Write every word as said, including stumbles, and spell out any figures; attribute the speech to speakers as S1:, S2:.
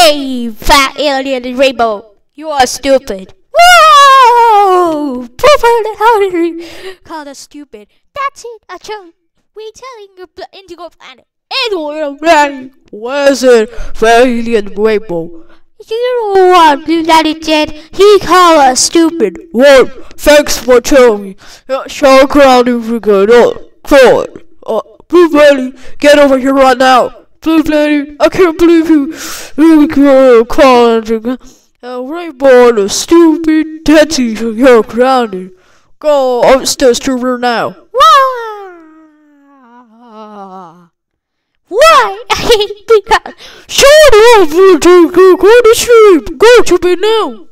S1: Hey, fat alien in rainbow, you are stupid. Whoa! How did you call us stupid? That's it, I chose. We telling the pl- indigo planet. Indigo planet.
S2: Where's it? Alien rainbow.
S1: You know what, Daddy said? He called us stupid.
S2: Well, thanks for telling me. Uh, show around if you get up. Forward. Uh, Blue Lady, get over here right now. Blue Lady, I can't believe you. You can call it a rainbow and a stupid taxi. You're grounded. Go upstairs to her now.
S1: Why?
S2: Shut up! Go to sleep. Go to bed now.